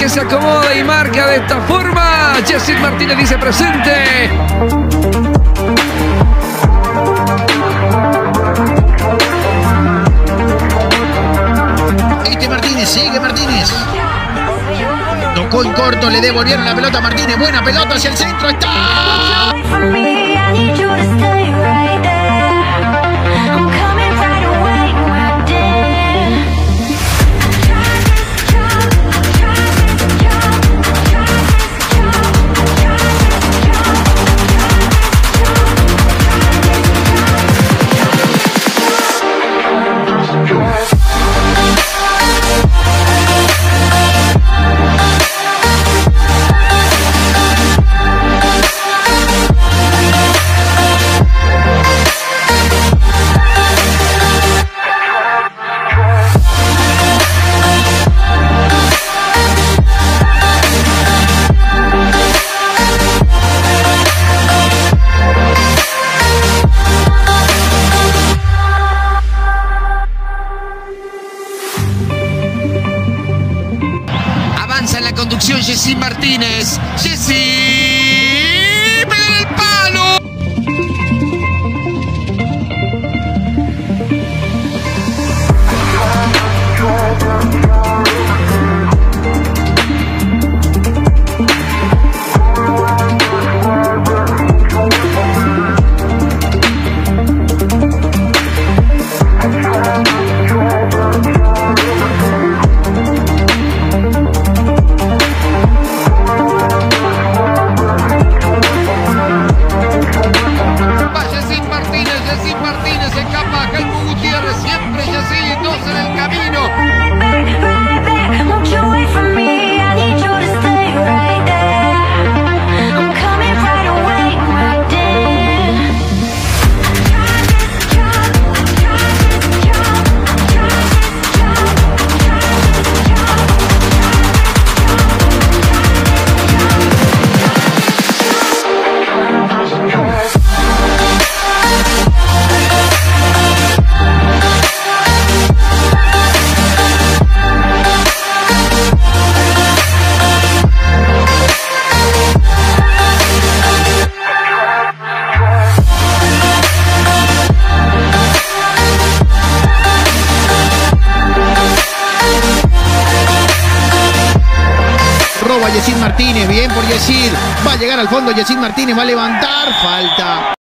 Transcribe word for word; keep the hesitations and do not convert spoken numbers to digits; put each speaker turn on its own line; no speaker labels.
Martínez se acomoda y marca de esta forma. Yesit Martinez dice presente.
Este Martínez, sigue Martínez. Tocó en corto, le devolvieron la pelota a Martínez. Buena pelota hacia el centro, está. Avanza en la conducción Yesit Martínez. Yesit, pega en el palo. Siempre Yesit, dos en el camino. Roba Yesit Martínez, bien por Yesit. Va a llegar al fondo Yesit Martínez, va a levantar, falta.